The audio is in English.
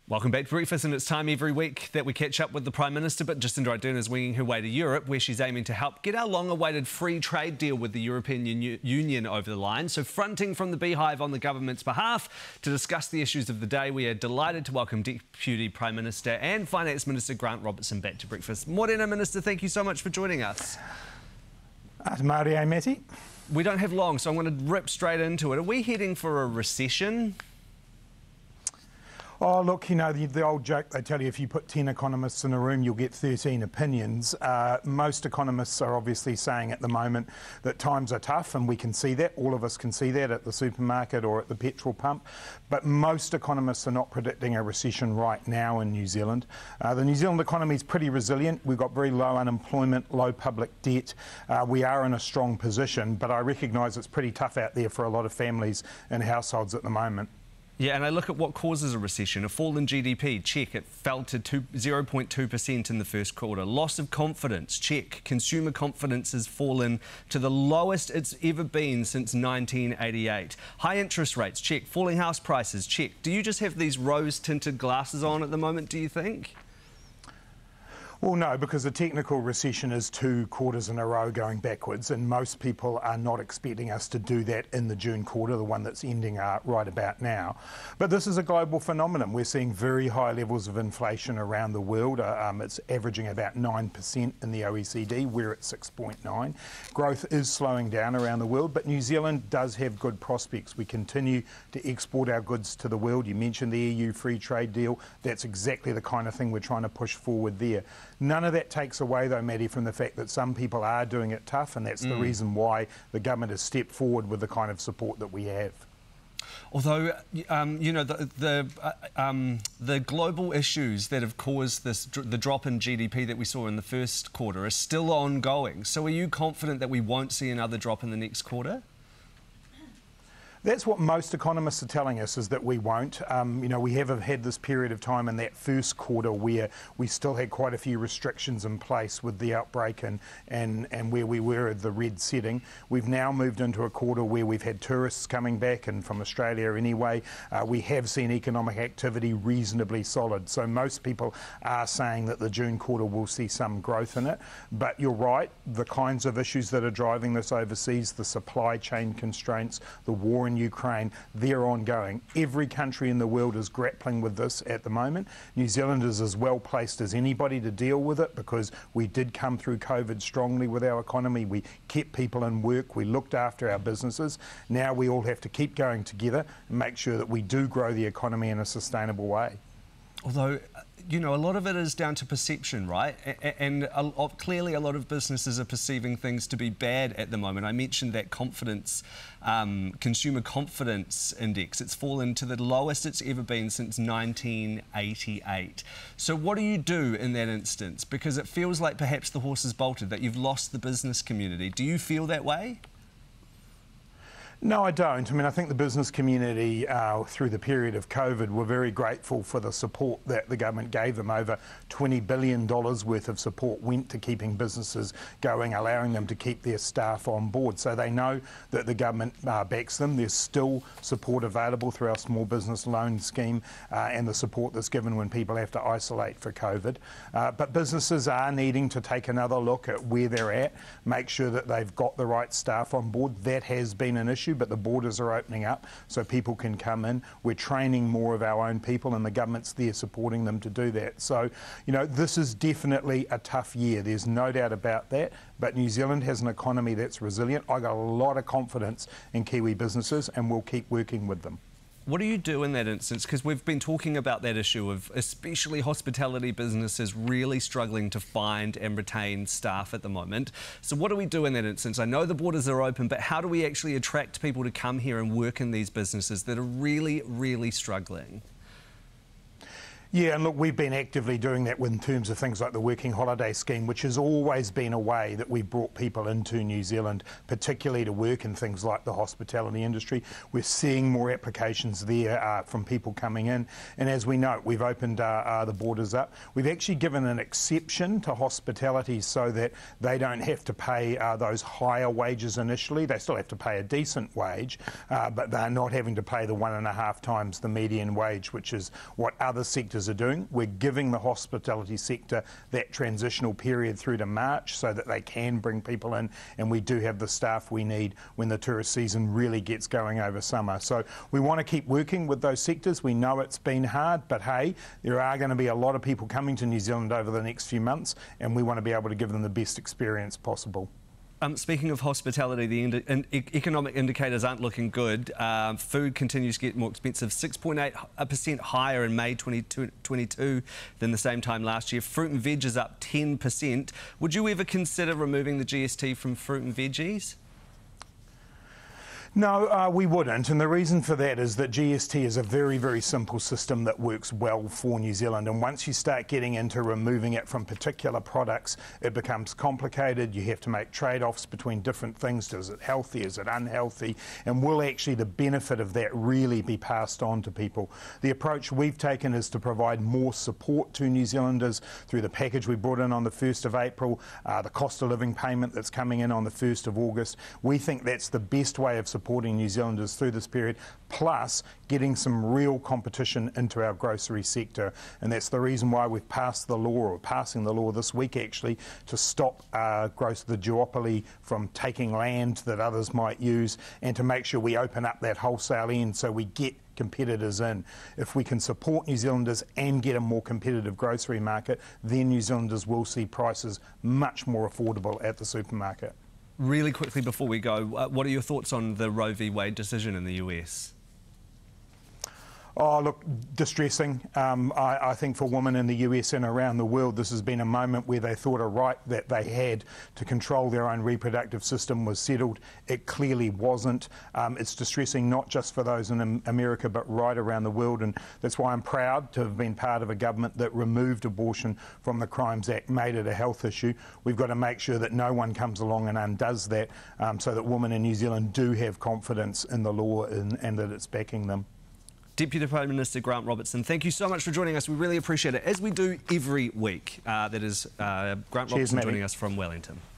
Welcome back to Breakfast, and it's time every week that we catch up with the Prime Minister, but Jacinda Ardern is winging her way to Europe, where she's aiming to help get our long-awaited free trade deal with the European Union over the line. So fronting from the Beehive on the government's behalf to discuss the issues of the day, we are delighted to welcome Deputy Prime Minister and Finance Minister Grant Robertson back to Breakfast. Morena, Minister, thank you so much for joining us. Maori, Matty. We don't have long, so I'm going to rip straight into it. Are we heading for a recession? Oh, look, you know, the old joke they tell you, if you put 10 economists in a room, you'll get 13 opinions. Most economists are obviously saying at the moment that times are tough, and we can see that. All of us can see that at the supermarket or at the petrol pump. But most economists are not predicting a recession right now in New Zealand. The New Zealand economy is pretty resilient. We've got very low unemployment, low public debt. We are in a strong position, but I recognise it's pretty tough out there for a lot of families and households at the moment. Yeah, and I look at what causes a recession. A fall in GDP, check. It fell to 0.2% in the first quarter. Loss of confidence, check. Consumer confidence has fallen to the lowest it's ever been since 1988. High interest rates, check. Falling house prices, check. Do you just have these rose-tinted glasses on at the moment, do you think? Well, no, because a technical recession is 2 quarters in a row going backwards, and most people are not expecting us to do that in the June quarter, the one that's ending right about now. But this is a global phenomenon. We're seeing very high levels of inflation around the world. It's averaging about 9% in the OECD. We're at 6.9. Growth is slowing down around the world, but New Zealand does have good prospects. We continue to export our goods to the world. You mentioned the EU free trade deal. That's exactly the kind of thing we're trying to push forward there. None of that takes away, though, Maddie, from the fact that some people are doing it tough, and that's the reason why the government has stepped forward with the kind of support that we have. Although, you know, the global issues that have caused the drop in GDP that we saw in the first quarter are still ongoing. So are you confident that we won't see another drop in the next quarter? That's what most economists are telling us, is that we won't. You know, we have had this period of time in that first quarter where we still had quite a few restrictions in place with the outbreak and where we were at the red setting. We've now moved into a quarter where we've had tourists coming back, and from Australia anyway. We have seen economic activity reasonably solid. So most people are saying that the June quarter will see some growth in it. But you're right, the kinds of issues that are driving this overseas, the supply chain constraints, the war in Ukraine, they're ongoing. Every country in the world is grappling with this at the moment. New Zealand is as well placed as anybody to deal with it, because we did come through COVID strongly with our economy. We kept people in work, we looked after our businesses. Now we all have to keep going together and make sure that we do grow the economy in a sustainable way. Although, you know, a lot of it is down to perception, right? And clearly a lot of businesses are perceiving things to be bad at the moment. I mentioned that confidence, consumer confidence index. It's fallen to the lowest it's ever been since 1988. So what do you do in that instance? Because it feels like perhaps the horse has bolted, that you've lost the business community. Do you feel that way? No, I don't. I mean, I think the business community through the period of COVID were very grateful for the support that the government gave them. Over $20 billion worth of support went to keeping businesses going, allowing them to keep their staff on board. So they know that the government backs them. There's still support available through our small business loan scheme and the support that's given when people have to isolate for COVID. But businesses are needing to take another look at where they're at, make sure that they've got the right staff on board. That has been an issue, but the borders are opening up so people can come in. We're training more of our own people, and the government's there supporting them to do that. So, you know, this is definitely a tough year. There's no doubt about that. But New Zealand has an economy that's resilient. I got a lot of confidence in Kiwi businesses, and we'll keep working with them. What do you do in that instance? Because we've been talking about that issue of especially hospitality businesses really struggling to find and retain staff at the moment. So what do we do in that instance? I know the borders are open, but how do we actually attract people to come here and work in these businesses that are really, really struggling? Yeah, and look, we've been actively doing that in terms of things like the working holiday scheme, which has always been a way that we brought people into New Zealand, particularly to work in things like the hospitality industry. We're seeing more applications there from people coming in. And as we know, we've opened the borders up. We've actually given an exception to hospitality so that they don't have to pay those higher wages initially. They still have to pay a decent wage, but they're not having to pay the 1.5 times the median wage, which is what other sectors sectors are doing. We're giving the hospitality sector that transitional period through to March so that they can bring people in, and we do have the staff we need when the tourist season really gets going over summer. So we want to keep working with those sectors. We know it's been hard, but hey, there are going to be a lot of people coming to New Zealand over the next few months, and we want to be able to give them the best experience possible. Speaking of hospitality, the economic indicators aren't looking good. Food continues to get more expensive, 6.8% higher in May 2022 than the same time last year. Fruit and veg is up 10%. Would you ever consider removing the GST from fruit and veggies? No, we wouldn't, and the reason for that is that GST is a very, very simple system that works well for New Zealand, and once you start getting into removing it from particular products, it becomes complicated. You have to make trade-offs between different things. Is it healthy? Is it unhealthy? And will actually the benefit of that really be passed on to people? The approach we've taken is to provide more support to New Zealanders through the package we brought in on the 1st of April, the cost of living payment that's coming in on the 1st of August. We think that's the best way of supporting New Zealanders through this period, plus getting some real competition into our grocery sector. And that's the reason why we've passed the law, or passing the law this week actually, to stop the duopoly from taking land that others might use, and to make sure we open up that wholesale end so we get competitors in. If we can support New Zealanders and get a more competitive grocery market, then New Zealanders will see prices much more affordable at the supermarket. Really quickly before we go, what are your thoughts on the Roe v. Wade decision in the US? Oh, look, distressing. I think for women in the US and around the world, this has been a moment where they thought a right that they had to control their own reproductive system was settled. It clearly wasn't. It's distressing not just for those in America, but right around the world. And that's why I'm proud to have been part of a government that removed abortion from the Crimes Act, made it a health issue. We've got to make sure that no one comes along and undoes that, so that women in New Zealand do have confidence in the law and that it's backing them. Deputy Prime Minister Grant Robertson, thank you so much for joining us. We really appreciate it, as we do every week. That is Grant Robertson joining us from Wellington.